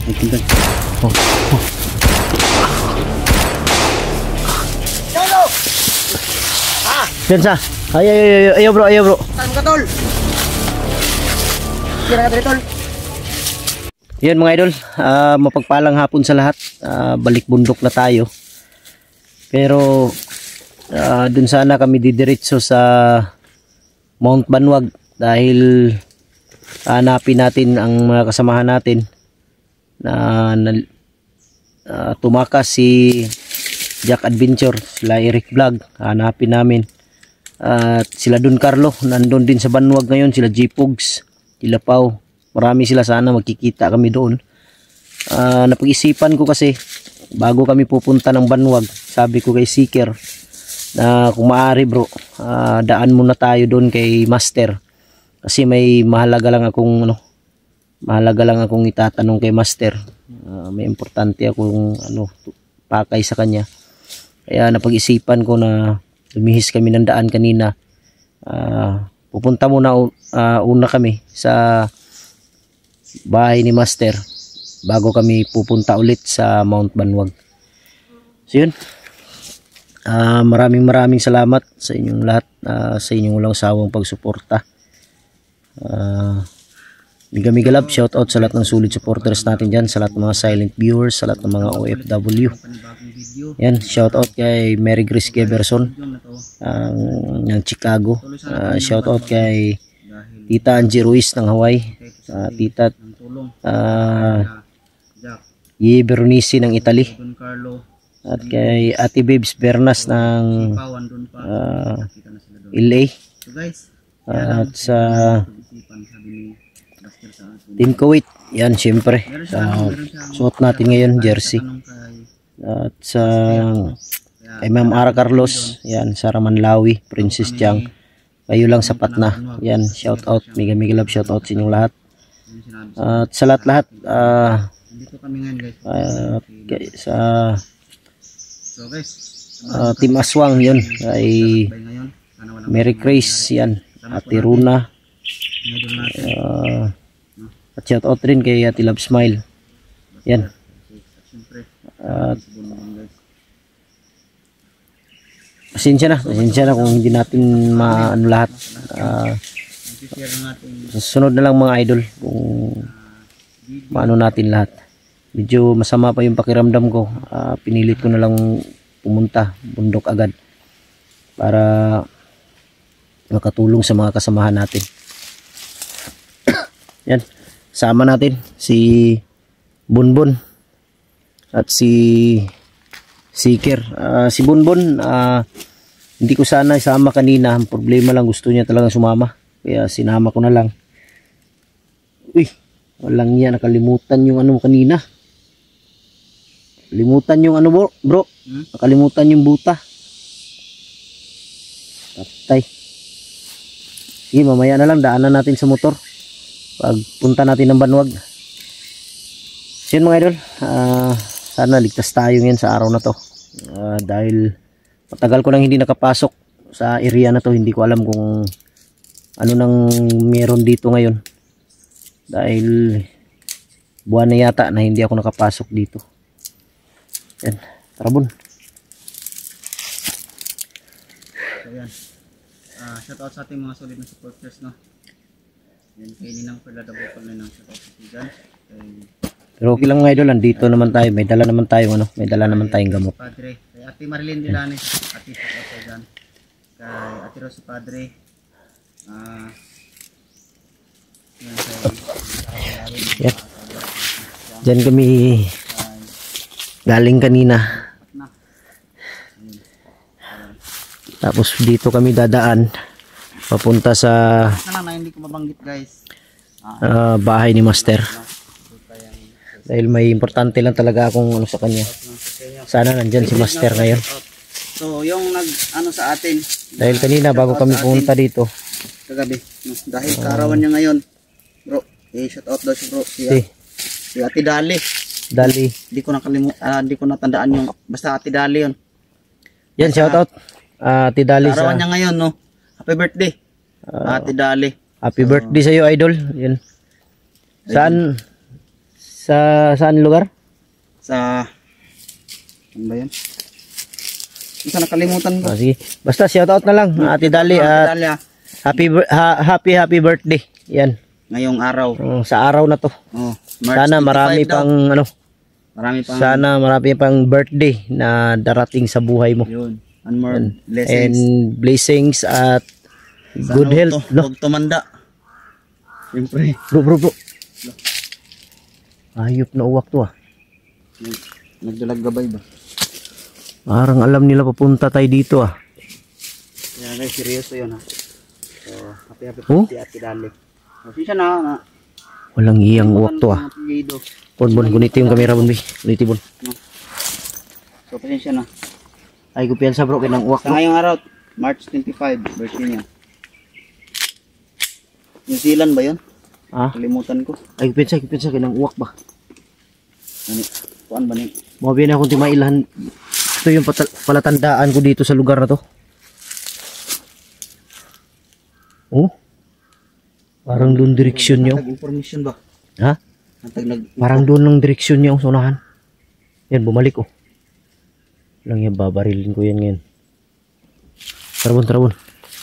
Oh, oh. Yan sa. Ayaw bro, ayaw bro. Saan ka tol? Kira ka tol. Yan mga idol, mapagpalang hapon sa lahat. Balik bundok na tayo. Pero dun sana kami didiretso sa Mount Banwag dahil hanapin natin ang mga kasamahan natin na tumakas si Jack Adventure, sila Eric Vlog, hanapin namin. At sila Don Carlo, nandun din sa Banwag ngayon, sila J-Pugs, sila Pau, marami sila, sana magkikita kami doon. Napag-isipan ko kasi, bago kami pupunta ng Banwag, sabi ko kay Seeker, na kung maaari bro, daan muna tayo doon kay Master. Kasi may mahalaga lang akong itatanong kay Master. May importante akong pakay sa kanya. Kaya napag-isipan ko na lumihis kami ng daan kanina. Pupunta muna una kami sa bahay ni Master bago kami pupunta ulit sa Mount Banwag. So yun. Maraming salamat sa inyong lahat, sa inyong walang sawang pagsuporta. Mega love, shout out sa lahat ng solid supporters natin dyan, sa lahat ng mga silent viewers, sa lahat ng mga OFW. Yan, shout out kay Mary Grace Geverson ng Chicago. Shout out kay Tita Angie Ruiz ng Hawaii, Tita Ye Beronice ng Italy, at kay Ate Babes Bernas ng LA, at sa Team Kuwait, yan syempre suot natin ngayon jersey, at sa kay Ma'am Ara Carlos, yan Sara Manlawi, Princess Chang, kayo lang sapat na, yan shout out, mega love, shout out sa inyong lahat, at sa lahat dito kami ngayon guys. Sa Team Aswang, yun ay Mary Grace, yan Ate Runa, at shout out rin kay Ate Love Smile, yan. Pasensya na kung hindi natin maano lahat. Susunod na lang mga idol kung maano natin lahat. Medyo masama pa yung pakiramdam ko. Pinilit ko na lang pumunta bundok agad para makatulong sa mga kasamahan natin. Yan, sama natin si Bunbun at si Seeker. Si Bunbun, hindi ko sana isama kanina. Ang problema lang, gusto niya talagang sumama, kaya sinama ko na lang. Uy, walang niya, nakalimutan yung kanina. Limutan yung bro. Nakalimutan yung buta. Patay. Sige, mamaya na lang, daanan natin sa motor pag punta natin ng Banwag. So yun mga idol, sana ligtas tayo ngayon sa araw na to, dahil matagal ko nang hindi nakapasok sa area na to. Hindi ko alam kung ano nang meron dito ngayon, dahil buwan na yata na hindi ako nakapasok dito. Yan, tara bun. So yan, shout out sa ating mga solid na supporters, no. Yan, kay Ninang Perla Dabokal na ng shout out sa Tigan. Pero okay lang mga idol, andito naman tayo, may dala naman tayong gamot. Padre, kay Ate Marilyn Dilanes, Ate shout out sa dyan. Kay Ate Rosy Padre, yan. Diyan kami galing kanina. Tapos dito kami dadaan papunta sa hindi ko mabanggit guys, bahay ni Master. Dahil may importante lang talaga akong sa kanya. Sana nandyan si Master ngayon. So yung sa atin, dahil kanina bago kami pumunta dito kagabi, dahil kaarawan niya ngayon bro, shout out daw si bro, si Ate Dali. Hindi ko natandaan yung, basta Ate Dali yun. Yan, shout out Ate Dali. Kaarawan niya ngayon, no. Happy birthday Ate Dali. Happy birthday sa iyo idol. Yan. Saan Sa saan lugar? Sa ano ba yan? Isa nakalimutan ko. Sige. Basta shout out na lang Ate Dali at Dalia, happy birthday. Yan. ngayong araw. Sa araw na to. Oh, March Sana 25 marami daw. pang sana marami pang birthday na darating sa buhay mo. Yun. And more blessings. And blessings at Sana good health. Huwag tumanda. Siyempre. Bro. Ayop na uwak to ah. Nagdalag gabay ba? Parang alam nila papunta tayo dito ah. Kaya guys, seryoso yun ha. So, happy Oh? birthday Ate Dali. Kasi siya na. Walang iyang uwak to ah. Bon, gunito yung kamera bon, gunito bon. So, pasensya na. Ay, kumpiyansa bro, kinang uwak Sa mo. ngayong araw, March 25, birthday niya. New Zealand ba yun? Ah? Kalimutan ko. Ay, kumpiyansa, kinang uwak ba? Ano? Kuan ba ni? Mabiyan akong timailan. Ito yung palatandaan ko dito sa lugar na to. Oh? Parang doon direksyon nyo. Natag information ba? Ha? Parang doon ng direksyon nyo sa unahan. Yan, bumalik oh. Lang yan, babarilin ko yan ngayon. Tarabon.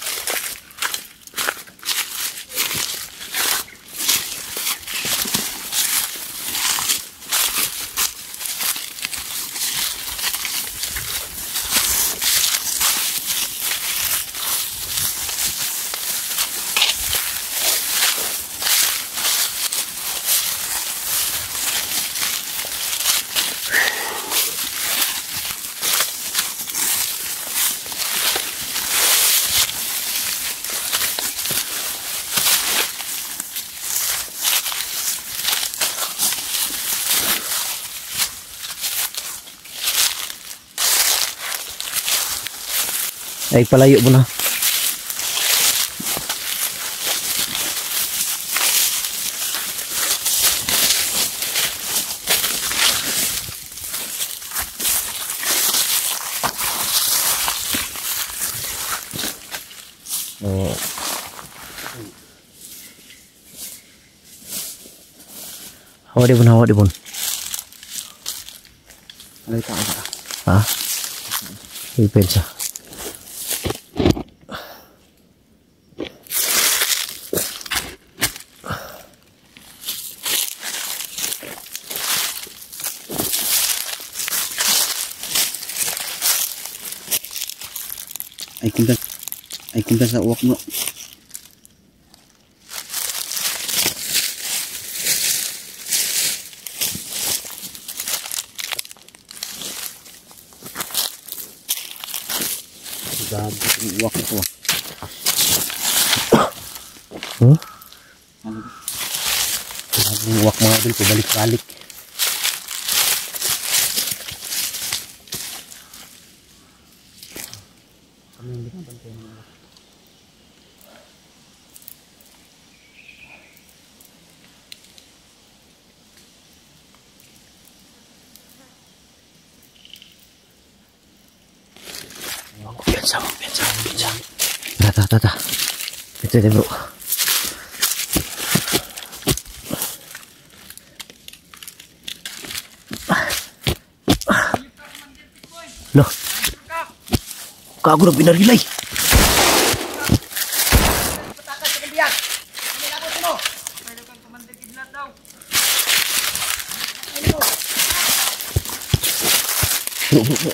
Ay, palayo mo na. Oh. Hawa di bun. Alay ka ka. Ha? Ipensa. Ay kumpa sa uwak mo. Gabot yung uwak ko. Hmm? Yung uwak mga idol, pabalik-balik. Piensa. Tata. Ito bro. Loh. Kago na pinarilay. Bro.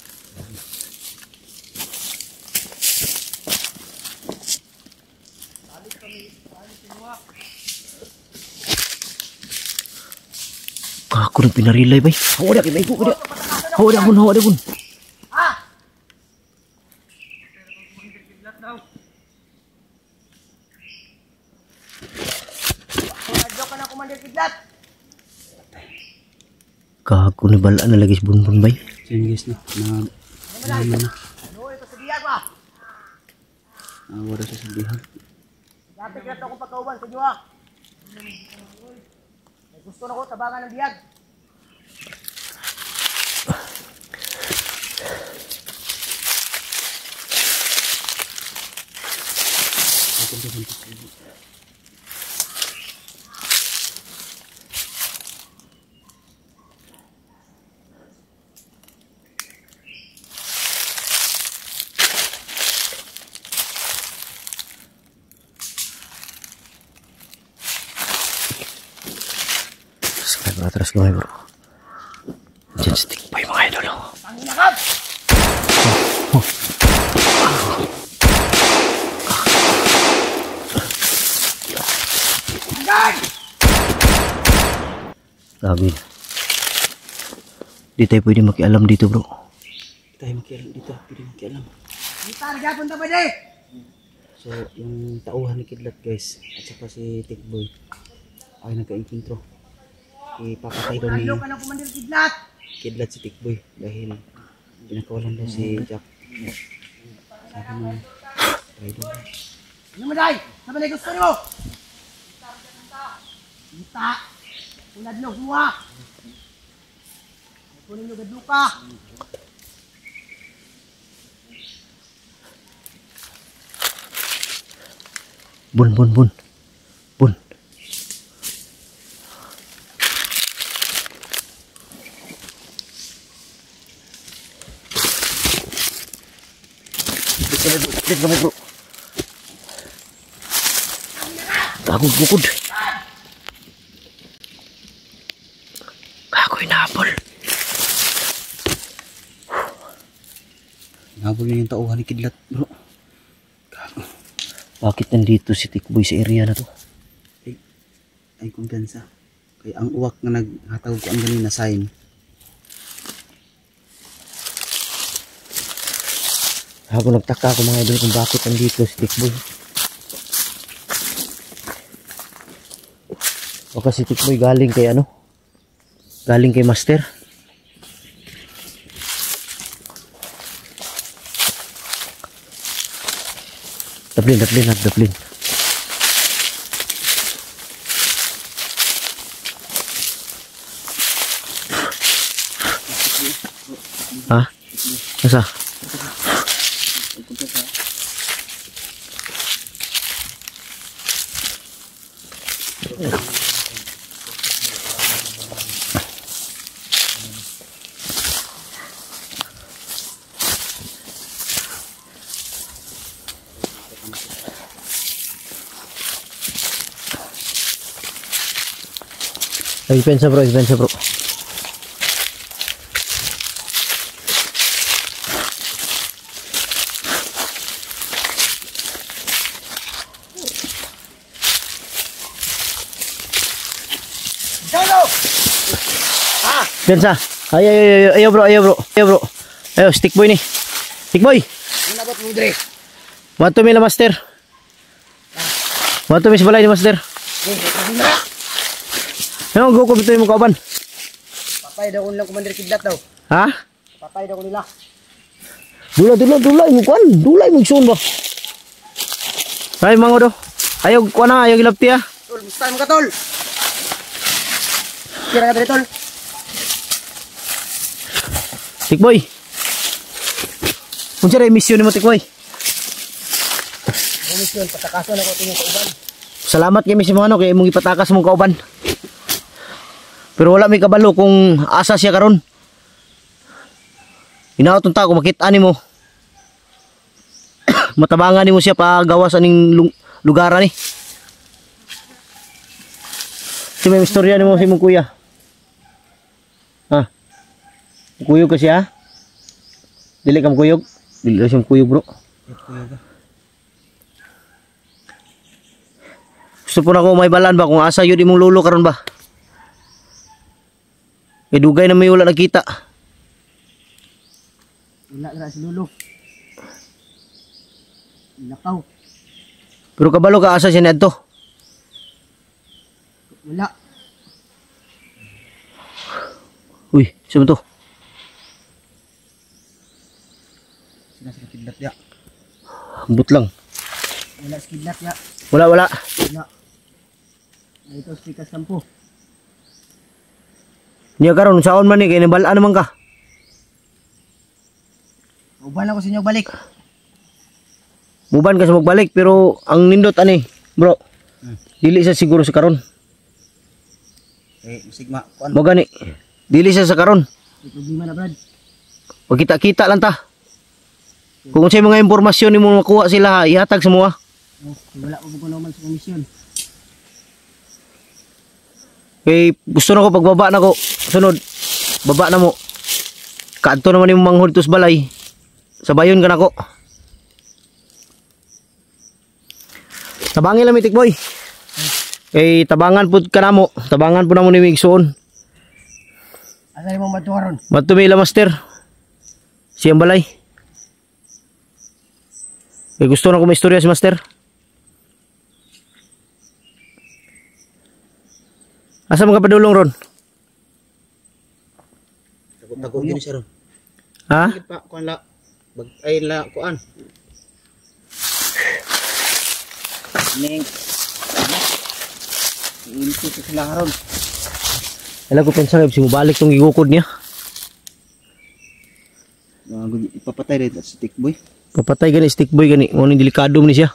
Kago na pinarilay bay. Hawa dia ko dia. Hawa dia bun. Kago na bala na lagi bun bay. Sige guys na. Na. Wala sa sabihan. Dati kaya akong pagkauban sa inyo ha. Gusto na ko tabangan ng biyag. atras gamay bro. Diyan sa tikpay mga idol. Tangina ka! Grabe. Di tayo pwede makialam dito bro. Tayo makialam dito, pwede makialam. Kita, nagpunta ba di? So, yung tauhan ni Kidlat guys, at saka si Tikboy ay nagka-encontro. Ipapatay daw ni Nalo ka ng Commander Kidlat! Kidlat si Tikboy dahil pinakawalan daw si Jack. Sabi mo, try daw. Ano mo day? Sabi na gusto nyo? Kita! Unad nyo, semua! Kunin nyo gadlo ka! Bun. Dito kami bro. Takot bukod. Ako'y nabol. Nabol niya yung tauhan ni Kidlat bro. Bakit nandito si Tikboy sa area na to? Ay kumpiyansa. Kaya ang uwak na naghatawag ko ang ganina sign. Ako nagtaka ako mga idol kung bakit nandito si Tikboy. Baka si Tikboy galing kay ano? Galing kay Master. Daplin. Ha? Asa? Dispensa bro. Dispensa. Ayo bro. Ayo stick boy ni. Stick boy. Inabot mo dire. Mato mi la master. Mato mi sa balay ni master. Ano go ko bitoy mo kauban? Patay daw ko nilang Commander Kidlat daw. Ha? Patay daw ko nila. Dulay mo kuan. Dulay mo sun ba? Ay mango do. Ayaw kuan na, ayaw gilapti ah. Tol, musta mo ka tol? Kira ka dire tol. Tikboy. Unsa ray mission nimo Tikboy? Mission patakason ako tingin kauban. Salamat kay mismo ano kay imong ipatakas mong kauban. Pero wala may kabalo kung asa siya karon. Inaoton ta ko makita nimo. Matabangan nimo siya pagawas aning lugaran ni. Si may istorya nimo si mong kuya. Ha? Kuyog ka siya? Dili ka kuyog? Dili siya kuyog bro. Gusto po na ko may balan ba kung asa yun imong lulo karon ba? Dugay na may wala nakita. Wala na si Lolo. Nakaw. Pero kabalo ka asa siya nadto? Wala. Uy, sino to? Sila si Kidlat ya. Ambot lang. Wala si Kidlat ya. Wala. Wala. Ito stikas sampo. Niya karon saon man ni kay nabalaan naman ka. Uban ako sa inyo balik. Muban ka sa magbalik pero ang nindot ani, bro. Dili siya siguro sa karon. Sigma kuan. Mo gani. Dili siya sa karon. May problema na Brad. Pagkita-kita lang ta. Kung sa mga impormasyon nimo makuha sila, ihatag sa mga. Wala ko naman sa komisyon. Kay gusto na ko pagbaba na ko. Sunod. Baba na mo. Kadto naman yung manghod tos balay. Sabayon ka na ko. Tabangin lang mitik boy. Kay tabangan pud ka na mo. Tabangan po na mo ni Migsoon. Asa mo matuwaron? Matumila master. Siyang balay. Kay gusto na ko maistorya si master. Asa mga padulong ron? Takot gini siya ron. Ha? Bakit pa kuan la ay la kuan. Ning. Inti sa sila ron. Alam ko pensa si mubalik tong gigukod niya. Ipapatay dito sa stick boy. Papatay gani stick boy gani. Mo ning delikado ni siya.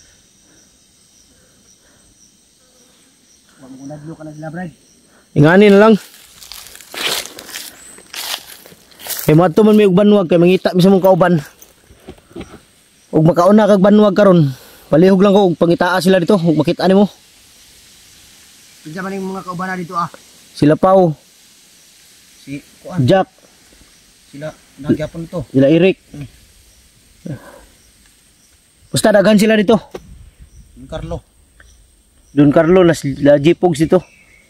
Huwag mo naglo ka na sila, Brad. Ingani na lang. Kay madto man may og banwag kay mangita mi sa mong kauban. Og makauna kag banwag karon. Palihog lang ko og pangitaa sila dito, og makita nimo. Kinsa man yung mga kaubana dito ah. Sila Pau, Si kuan Jack, sila nagyapon to. sila Eric. Basta daghan sila dito. Yung Carlo. Don Carlo na sila Jipog dito.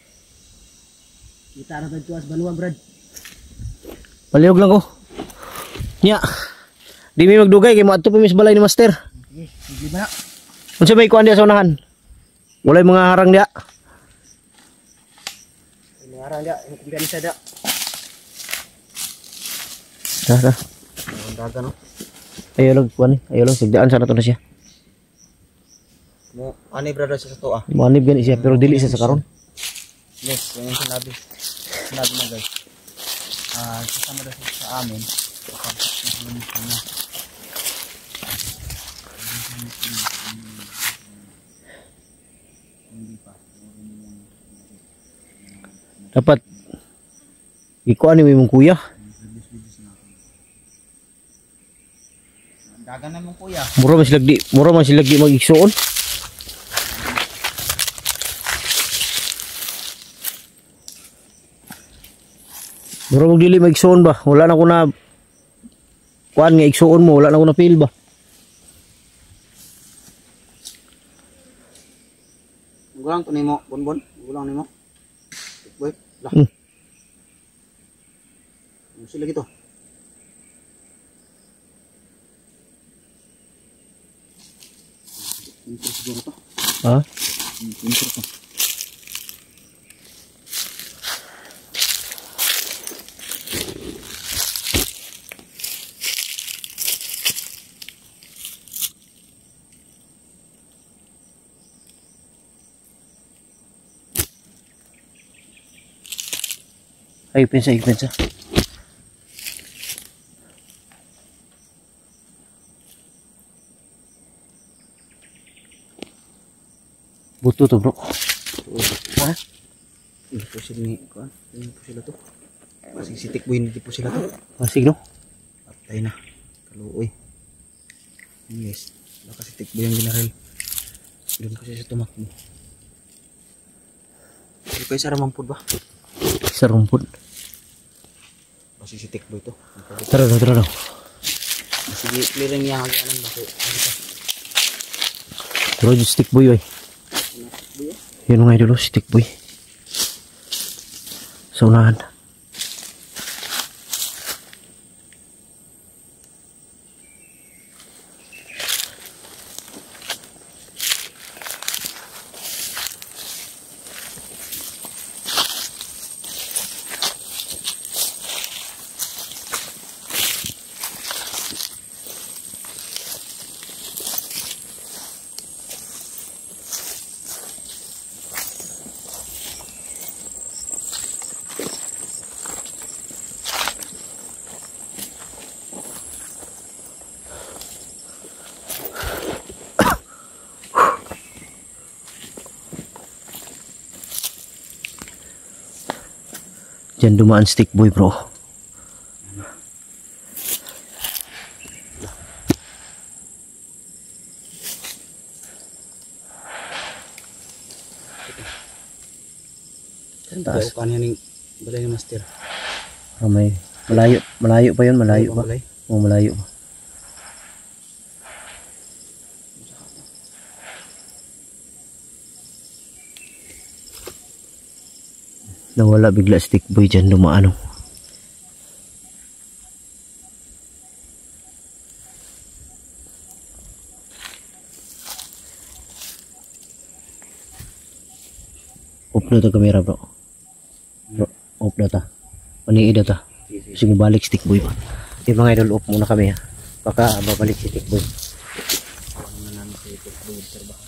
Kita na dito as banuan, Brad. Palihog lang ko. Nya. Di mi magdugay kay moadto pa mi sa balay ni master. Sige, sige ba na? Unsa may kuan diya sa unahan? Walay mga harang diya. Ingarang dia, yung kumbiyanisa dia. Dah. Ang daga no. Ayo lang kuan ni. Ayo lang sigdaan sana to na siya. Mo ani brother sa to ah. Manib gani siya pero dili siya sa karon. Yes, yung sinabi. Sinabi na guys. Sasama daw sa amin. Dapat ikuan ni mong kuya. Daga na mong kuya. Mura man sila di mag-igsuon. Mura mo dili mag-igsuon ba? Wala na ko na kuan nga igsuon mo, wala na ko na feel ba? Gulang to nimo, bonbon. Gulang nimo. Boy, lah. Sila gitu. Intro siguro to. Ha? Intro to. Ay, pensa. Buto to, bro. Ha? Hindi po sila ni kuan. Hindi po sila to. Masih sitik boy hindi po sila to. Masig no? Patay na. Kaluoy. Yes. Baka sitik boy ang ginaril. Doon kasi sa tumakbo. Hindi pa isa ramang pud ba? Sa rumput. Masih sitik boy to. Tara daw. Sige, clearing niya hagi alam ba ko. Tara yung stick boy, oy. Yun nga dulu, stick boy. Sa unahan. Diyan dumaan stick boy, bro. Taas. Taas. Kanya ning balay ni master. May malayo pa yun, malayo pa. Balay. Oh, malayo pa. Nawala bigla stick boy dyan, dumaan oh. Off na ta kamera bro. Bro, off na ta. Maniid na ta. Kasi balik stick boy pa. Di mga idol, off muna kami ha. Baka babalik si stick boy. Ano namin sa ito,